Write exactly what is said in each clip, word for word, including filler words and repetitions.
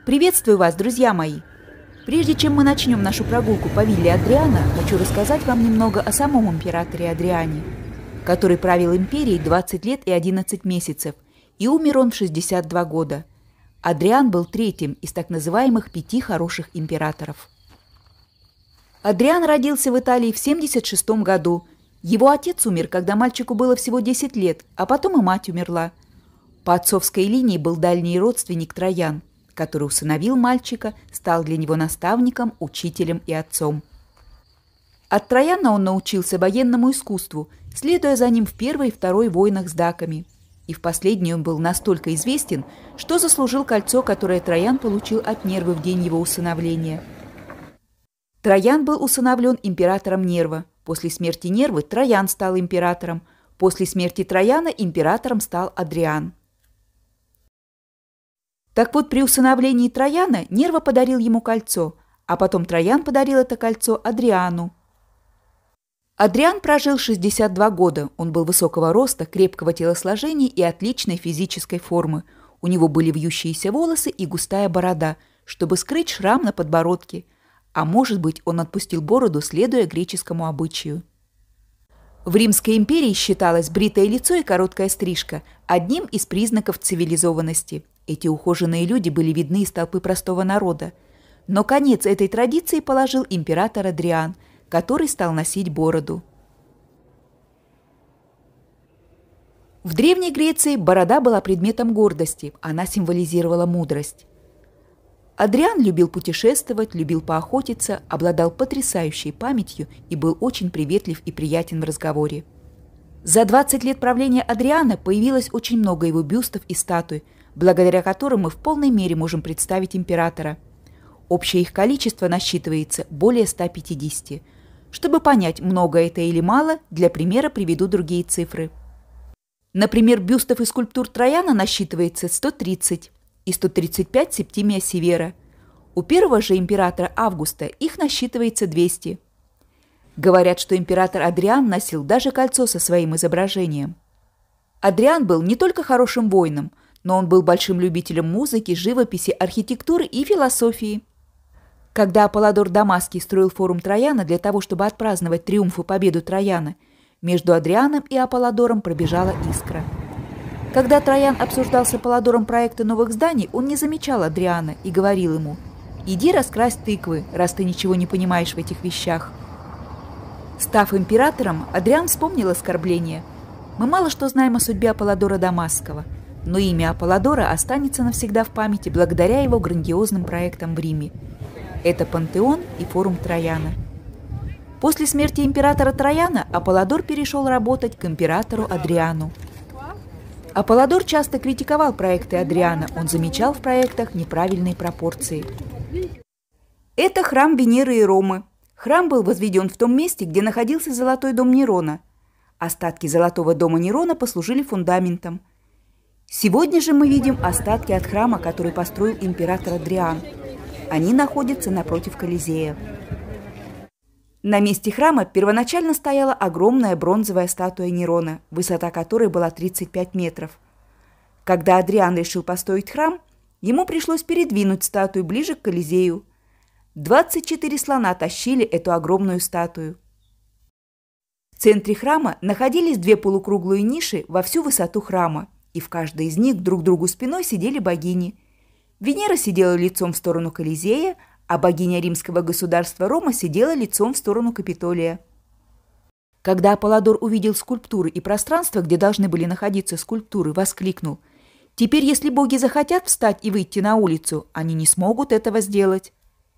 Приветствую вас, друзья мои! Прежде чем мы начнем нашу прогулку по вилле Адриана, хочу рассказать вам немного о самом императоре Адриане, который правил империей двадцать лет и одиннадцать месяцев, и умер он в шестьдесят два года. Адриан был третьим из так называемых пяти хороших императоров. Адриан родился в Италии в семьдесят шестом году. Его отец умер, когда мальчику было всего десять лет, а потом и мать умерла. По отцовской линии был дальний родственник Троян, который усыновил мальчика, стал для него наставником, учителем и отцом. От Трояна он научился военному искусству, следуя за ним в первой и второй войнах с даками. И в последней он был настолько известен, что заслужил кольцо, которое Троян получил от Нервы в день его усыновления. Троян был усыновлен императором Нерва. После смерти Нервы Троян стал императором. После смерти Трояна императором стал Адриан. Так вот, при усыновлении Трояна Нерва подарил ему кольцо, а потом Троян подарил это кольцо Адриану. Адриан прожил шестьдесят два года, он был высокого роста, крепкого телосложения и отличной физической формы. У него были вьющиеся волосы и густая борода, чтобы скрыть шрам на подбородке, а может быть, он отпустил бороду, следуя греческому обычаю. В Римской империи считалось бритое лицо и короткая стрижка одним из признаков цивилизованности. Эти ухоженные люди были видны из толпы простого народа. Но конец этой традиции положил император Адриан, который стал носить бороду. В Древней Греции борода была предметом гордости, она символизировала мудрость. Адриан любил путешествовать, любил поохотиться, обладал потрясающей памятью и был очень приветлив и приятен в разговоре. За двадцать лет правления Адриана появилось очень много его бюстов и статуй, благодаря которым мы в полной мере можем представить императора. Общее их количество насчитывается более ста пятидесяти. Чтобы понять, много это или мало, для примера приведу другие цифры. Например, бюстов и скульптур Трояна насчитывается сто тридцать и сто тридцать пять Септимия Севера. У первого же императора Августа их насчитывается двести. Говорят, что император Адриан носил даже кольцо со своим изображением. Адриан был не только хорошим воином, но он был большим любителем музыки, живописи, архитектуры и философии. Когда Аполлодор Дамасский строил форум Трояна для того, чтобы отпраздновать триумф и победу Трояна, между Адрианом и Аполлодором пробежала искра. Когда Троян обсуждал с Аполлодором проекты новых зданий, он не замечал Адриана и говорил ему: «Иди раскрась тыквы, раз ты ничего не понимаешь в этих вещах». Став императором, Адриан вспомнил оскорбление. Мы мало что знаем о судьбе Аполлодора Дамасского, но имя Аполлодора останется навсегда в памяти благодаря его грандиозным проектам в Риме. Это Пантеон и форум Трояна. После смерти императора Трояна Аполлодор перешел работать к императору Адриану. Аполлодор часто критиковал проекты Адриана, он замечал в проектах неправильные пропорции. Это храм Венеры и Ромы. Храм был возведен в том месте, где находился Золотой дом Нерона. Остатки Золотого дома Нерона послужили фундаментом. Сегодня же мы видим остатки от храма, который построил император Адриан. Они находятся напротив Колизея. На месте храма первоначально стояла огромная бронзовая статуя Нерона, высота которой была тридцать пять метров. Когда Адриан решил построить храм, ему пришлось передвинуть статую ближе к Колизею. двадцать четыре слона тащили эту огромную статую. В центре храма находились две полукруглые ниши во всю высоту храма, и в каждой из них друг к другу спиной сидели богини. Венера сидела лицом в сторону Колизея, а богиня римского государства Рома сидела лицом в сторону Капитолия. Когда Аполлодор увидел скульптуры и пространство, где должны были находиться скульптуры, воскликнул: «Теперь, если боги захотят встать и выйти на улицу, они не смогут этого сделать».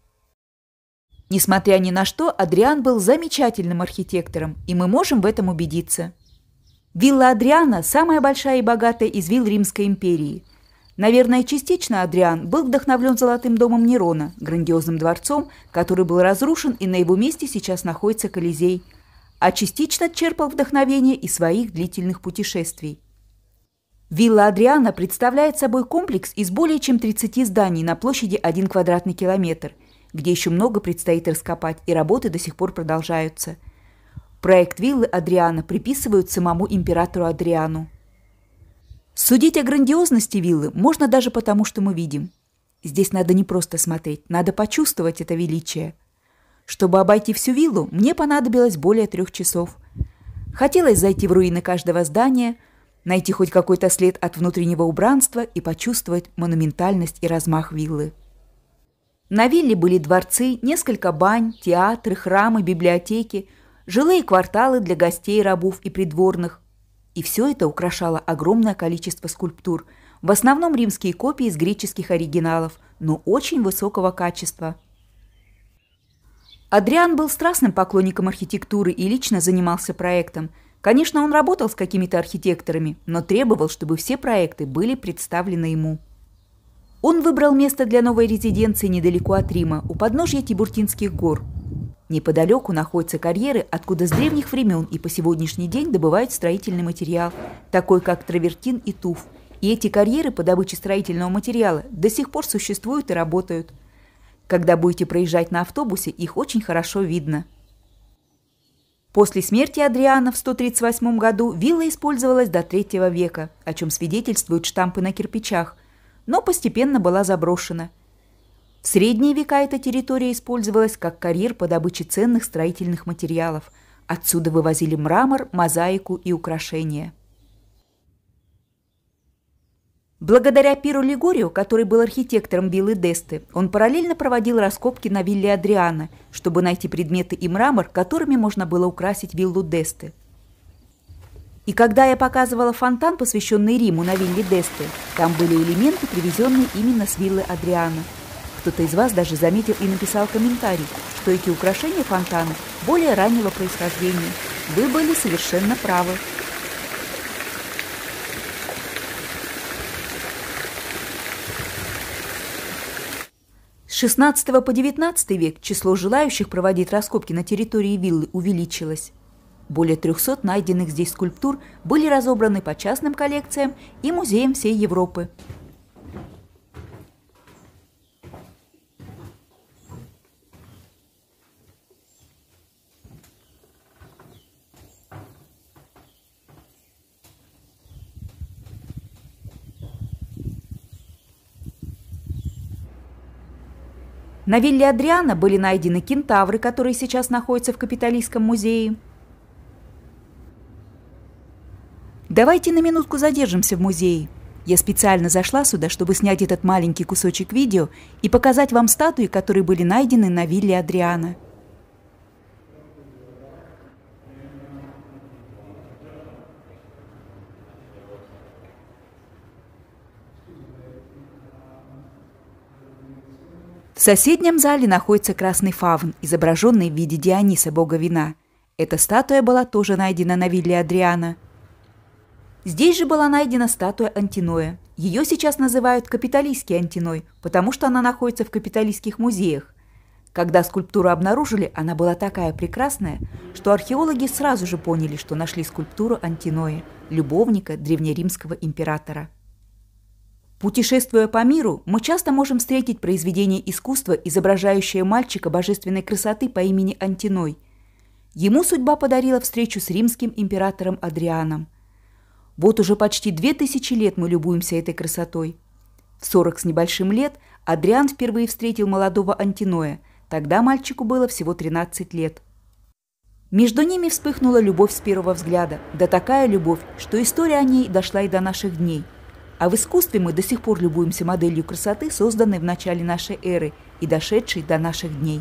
Несмотря ни на что, Адриан был замечательным архитектором, и мы можем в этом убедиться. Вилла Адриана – самая большая и богатая из вилл Римской империи. Наверное, частично Адриан был вдохновлен Золотым домом Нерона, грандиозным дворцом, который был разрушен, и на его месте сейчас находится Колизей, а частично черпал вдохновение из своих длительных путешествий. Вилла Адриана представляет собой комплекс из более чем тридцати зданий на площади один квадратный километр, где еще много предстоит раскопать, и работы до сих пор продолжаются. Проект виллы Адриана приписывают самому императору Адриану. Судить о грандиозности виллы можно даже потому, что мы видим. Здесь надо не просто смотреть, надо почувствовать это величие. Чтобы обойти всю виллу, мне понадобилось более трех часов. Хотелось зайти в руины каждого здания, найти хоть какой-то след от внутреннего убранства и почувствовать монументальность и размах виллы. На вилле были дворцы, несколько бань, театры, храмы, библиотеки, жилые кварталы для гостей, рабов и придворных. И все это украшало огромное количество скульптур, в основном римские копии из греческих оригиналов, но очень высокого качества. Адриан был страстным поклонником архитектуры и лично занимался проектом. Конечно, он работал с какими-то архитекторами, но требовал, чтобы все проекты были представлены ему. Он выбрал место для новой резиденции недалеко от Рима, у подножья Тибуртинских гор. Неподалеку находятся карьеры, откуда с древних времен и по сегодняшний день добывают строительный материал, такой как травертин и туф. И эти карьеры по добыче строительного материала до сих пор существуют и работают. Когда будете проезжать на автобусе, их очень хорошо видно. После смерти Адриана в сто тридцать восьмом году вилла использовалась до третьего века, о чем свидетельствуют штампы на кирпичах, но постепенно была заброшена. В средние века эта территория использовалась как карьер по добыче ценных строительных материалов. Отсюда вывозили мрамор, мозаику и украшения. Благодаря Пиру Лигорию, который был архитектором виллы Десты, он параллельно проводил раскопки на вилле Адриана, чтобы найти предметы и мрамор, которыми можно было украсить виллу Десты. И когда я показывала фонтан, посвященный Риму на вилле Десты, там были элементы, привезенные именно с виллы Адриана. Кто-то из вас даже заметил и написал комментарий, что эти украшения фонтана более раннего происхождения. Вы были совершенно правы. С шестнадцатого по девятнадцатый век число желающих проводить раскопки на территории виллы увеличилось. Более трехсот найденных здесь скульптур были разобраны по частным коллекциям и музеям всей Европы. На вилле Адриана были найдены кентавры, которые сейчас находятся в Капитолийском музее. Давайте на минутку задержимся в музее. Я специально зашла сюда, чтобы снять этот маленький кусочек видео и показать вам статуи, которые были найдены на вилле Адриана. В соседнем зале находится красный фавн, изображенный в виде Диониса, бога вина. Эта статуя была тоже найдена на вилле Адриана. Здесь же была найдена статуя Антиноя. Ее сейчас называют Капитолийский Антиной, потому что она находится в Капитолийских музеях. Когда скульптуру обнаружили, она была такая прекрасная, что археологи сразу же поняли, что нашли скульптуру Антиноя, любовника древнеримского императора. Путешествуя по миру, мы часто можем встретить произведение искусства, изображающее мальчика божественной красоты по имени Антиной. Ему судьба подарила встречу с римским императором Адрианом. Вот уже почти две тысячи лет мы любуемся этой красотой. В сорок с небольшим лет Адриан впервые встретил молодого Антиноя, тогда мальчику было всего тринадцать лет. Между ними вспыхнула любовь с первого взгляда, да такая любовь, что история о ней дошла и до наших дней. А в искусстве мы до сих пор любуемся моделью красоты, созданной в начале нашей эры и дошедшей до наших дней.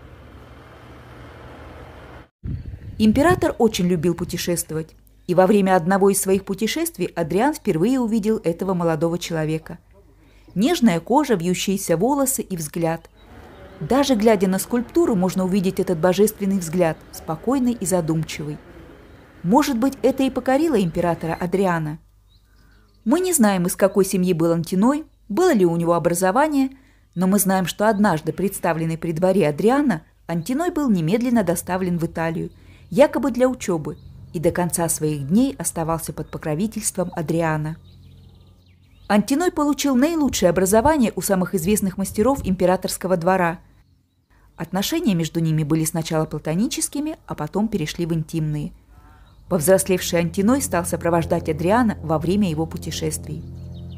Император очень любил путешествовать, и во время одного из своих путешествий Адриан впервые увидел этого молодого человека. Нежная кожа, вьющиеся волосы и взгляд. Даже глядя на скульптуру, можно увидеть этот божественный взгляд, спокойный и задумчивый. Может быть, это и покорило императора Адриана. Мы не знаем, из какой семьи был Антиной, было ли у него образование, но мы знаем, что однажды, представленный при дворе Адриана, Антиной был немедленно доставлен в Италию, якобы для учебы, и до конца своих дней оставался под покровительством Адриана. Антиной получил наилучшее образование у самых известных мастеров императорского двора. Отношения между ними были сначала платоническими, а потом перешли в интимные. Повзрослевший Антиной стал сопровождать Адриана во время его путешествий.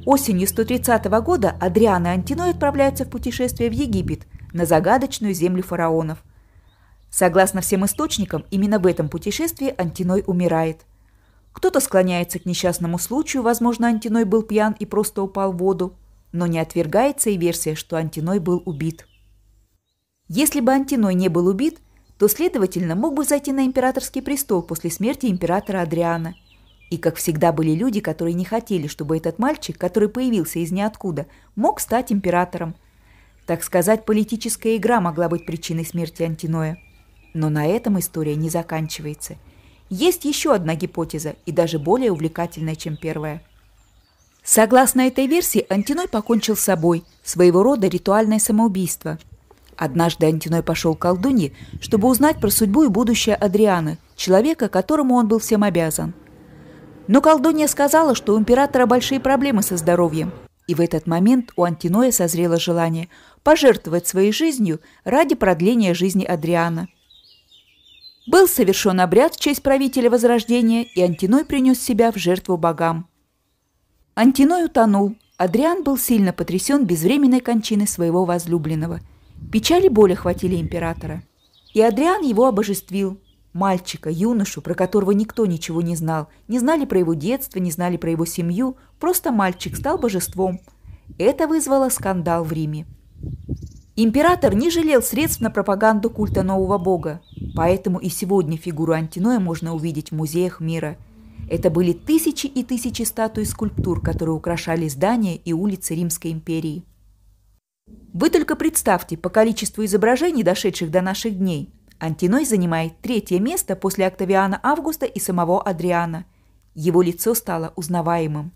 Осенью сто тридцатого года Адриан и Антиной отправляются в путешествие в Египет, на загадочную землю фараонов. Согласно всем источникам, именно в этом путешествии Антиной умирает. Кто-то склоняется к несчастному случаю, возможно, Антиной был пьян и просто упал в воду, но не отвергается и версия, что Антиной был убит. Если бы Антиной не был убит, то, следовательно, мог бы зайти на императорский престол после смерти императора Адриана. И, как всегда, были люди, которые не хотели, чтобы этот мальчик, который появился из ниоткуда, мог стать императором. Так сказать, политическая игра могла быть причиной смерти Антиноя. Но на этом история не заканчивается. Есть еще одна гипотеза, и даже более увлекательная, чем первая. Согласно этой версии, Антиной покончил с собой, своего рода ритуальное самоубийство. Однажды Антиной пошел к колдунье, чтобы узнать про судьбу и будущее Адриана, человека, которому он был всем обязан. Но колдунья сказала, что у императора большие проблемы со здоровьем, и в этот момент у Антиноя созрело желание пожертвовать своей жизнью ради продления жизни Адриана. Был совершен обряд в честь правителя Возрождения, и Антиной принес себя в жертву богам. Антиной утонул. Адриан был сильно потрясен безвременной кончиной своего возлюбленного. Печаль и боль охватили императора. И Адриан его обожествил. Мальчика, юношу, про которого никто ничего не знал. Не знали про его детство, не знали про его семью. Просто мальчик стал божеством. Это вызвало скандал в Риме. Император не жалел средств на пропаганду культа нового бога. Поэтому и сегодня фигуру Антиноя можно увидеть в музеях мира. Это были тысячи и тысячи статуй и скульптур, которые украшали здания и улицы Римской империи. Вы только представьте, по количеству изображений, дошедших до наших дней, Антиной занимает третье место после Октавиана Августа и самого Адриана. Его лицо стало узнаваемым.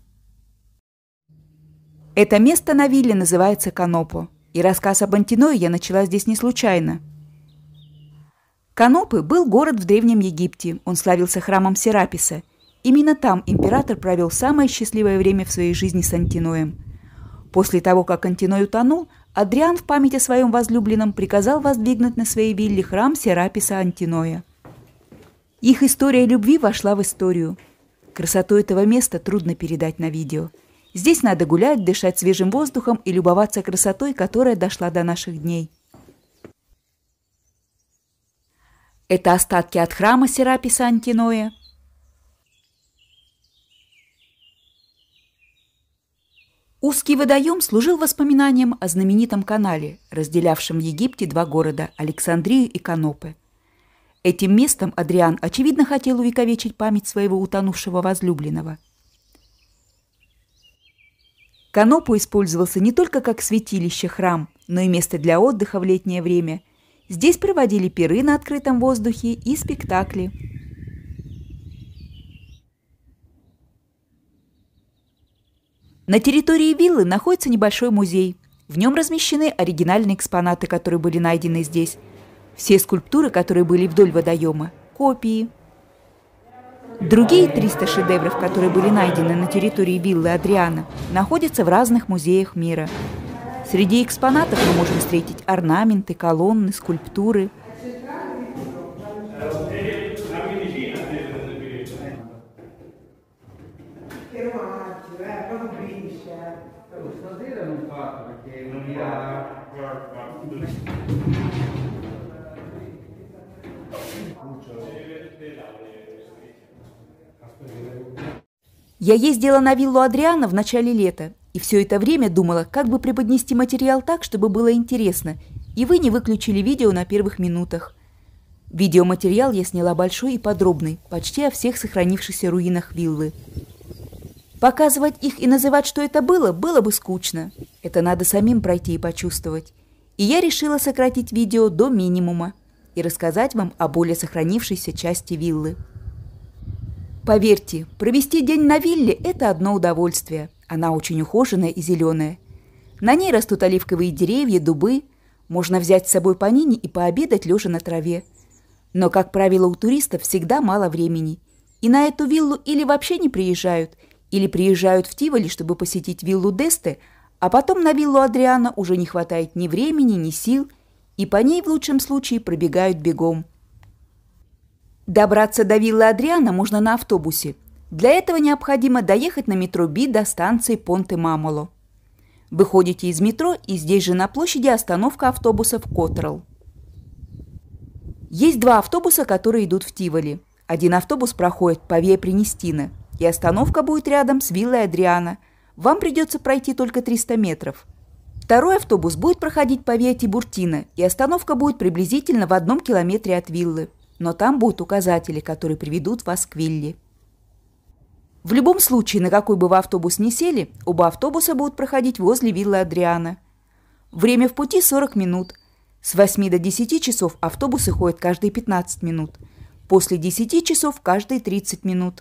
Это место на вилле называется Канопо, и рассказ об Антиное я начала здесь не случайно. Канопы был город в Древнем Египте, он славился храмом Сераписа. Именно там император провел самое счастливое время в своей жизни с Антиноем. После того, как Антиной утонул, Адриан в память о своем возлюбленном приказал воздвигнуть на своей вилле храм Сераписа Антиноя. Их история любви вошла в историю. Красоту этого места трудно передать на видео. Здесь надо гулять, дышать свежим воздухом и любоваться красотой, которая дошла до наших дней. Это остатки от храма Сераписа Антиноя. Узкий водоем служил воспоминанием о знаменитом канале, разделявшем в Египте два города – Александрию и Канопы. Этим местом Адриан, очевидно, хотел увековечить память своего утонувшего возлюбленного. Канопу использовался не только как святилище-храм, но и место для отдыха в летнее время. Здесь проводили пиры на открытом воздухе и спектакли. На территории виллы находится небольшой музей. В нем размещены оригинальные экспонаты, которые были найдены здесь. Все скульптуры, которые были вдоль водоема – копии. Другие триста шедевров, которые были найдены на территории виллы Адриана, находятся в разных музеях мира. Среди экспонатов мы можем встретить орнаменты, колонны, скульптуры. Я ездила на виллу Адриана в начале лета, и все это время думала, как бы преподнести материал так, чтобы было интересно, и вы не выключили видео на первых минутах. Видеоматериал я сняла большой и подробный, почти о всех сохранившихся руинах виллы. Показывать их и называть, что это было, было бы скучно. Это надо самим пройти и почувствовать. И я решила сократить видео до минимума и рассказать вам о более сохранившейся части виллы. Поверьте, провести день на вилле – это одно удовольствие. Она очень ухоженная и зеленая. На ней растут оливковые деревья, дубы. Можно взять с собой панини и пообедать, лежа на траве. Но, как правило, у туристов всегда мало времени. И на эту виллу или вообще не приезжают, или приезжают в Тиволи, чтобы посетить виллу Десте, а потом на виллу Адриана уже не хватает ни времени, ни сил, и по ней в лучшем случае пробегают бегом. Добраться до виллы Адриана можно на автобусе. Для этого необходимо доехать на метро Би до станции Понте-Мамоло. Выходите из метро, и здесь же на площади остановка автобусов Коттерл. Есть два автобуса, которые идут в Тиволи. Один автобус проходит по Виа Пренестина, и остановка будет рядом с виллой Адриана. Вам придется пройти только триста метров. Второй автобус будет проходить по Виа Тибуртино, и остановка будет приблизительно в одном километре от виллы. Но там будут указатели, которые приведут вас к вилле. В любом случае, на какой бы вы автобус ни сели, оба автобуса будут проходить возле виллы Адриана. Время в пути сорок минут. С восьми до десяти часов автобусы ходят каждые пятнадцать минут. После десяти часов каждые тридцать минут.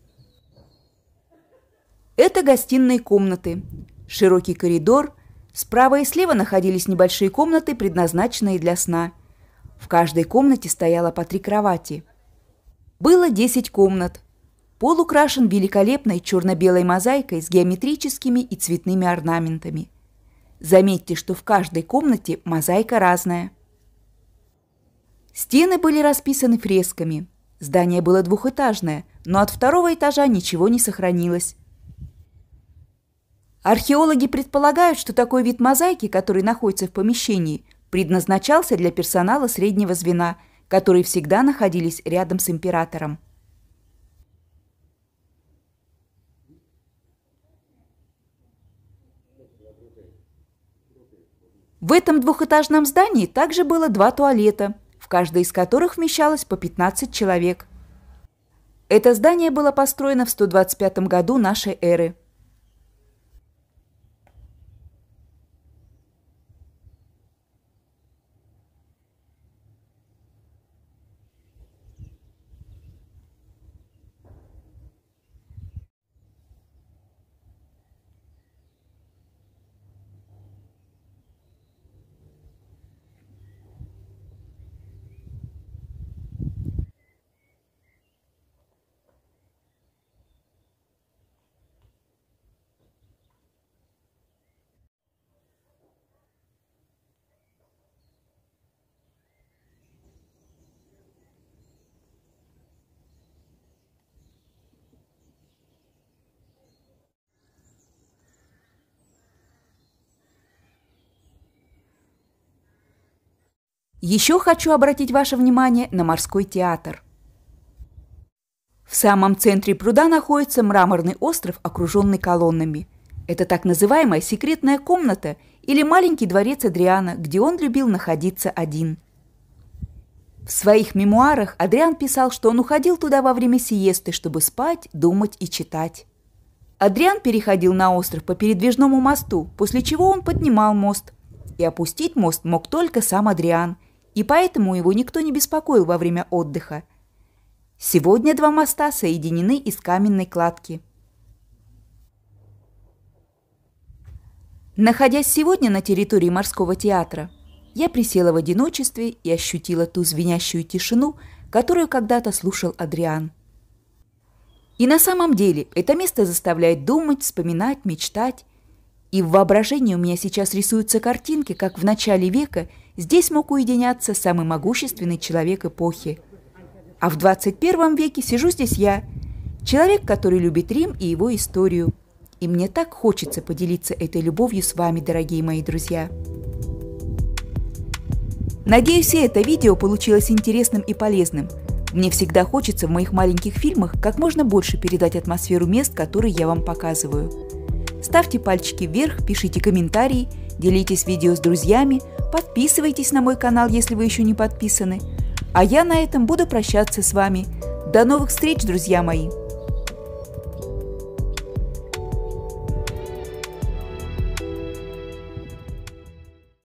Это гостиные комнаты. Широкий коридор. Справа и слева находились небольшие комнаты, предназначенные для сна. В каждой комнате стояло по три кровати. Было десять комнат. Пол украшен великолепной черно-белой мозаикой с геометрическими и цветными орнаментами. Заметьте, что в каждой комнате мозаика разная. Стены были расписаны фресками. Здание было двухэтажное, но от второго этажа ничего не сохранилось. Археологи предполагают, что такой вид мозаики, который находится в помещении, предназначался для персонала среднего звена, которые всегда находились рядом с императором. В этом двухэтажном здании также было два туалета, в каждой из которых вмещалось по пятнадцать человек. Это здание было построено в сто двадцать пятом году нашей эры. Еще хочу обратить ваше внимание на морской театр. В самом центре пруда находится мраморный остров, окруженный колоннами. Это так называемая секретная комната или маленький дворец Адриана, где он любил находиться один. В своих мемуарах Адриан писал, что он уходил туда во время сиесты, чтобы спать, думать и читать. Адриан переходил на остров по передвижному мосту, после чего он поднимал мост. И опустить мост мог только сам Адриан, и поэтому его никто не беспокоил во время отдыха. Сегодня два моста соединены из каменной кладки. Находясь сегодня на территории морского театра, я присела в одиночестве и ощутила ту звенящую тишину, которую когда-то слушал Адриан. И на самом деле это место заставляет думать, вспоминать, мечтать. И в воображении у меня сейчас рисуются картинки, как в начале века здесь мог уединяться самый могущественный человек эпохи. А в двадцать первом веке сижу здесь я, человек, который любит Рим и его историю. И мне так хочется поделиться этой любовью с вами, дорогие мои друзья. Надеюсь, и это видео получилось интересным и полезным. Мне всегда хочется в моих маленьких фильмах как можно больше передать атмосферу мест, которые я вам показываю. Ставьте пальчики вверх, пишите комментарии, делитесь видео с друзьями, подписывайтесь на мой канал, если вы еще не подписаны. А я на этом буду прощаться с вами. До новых встреч, друзья мои!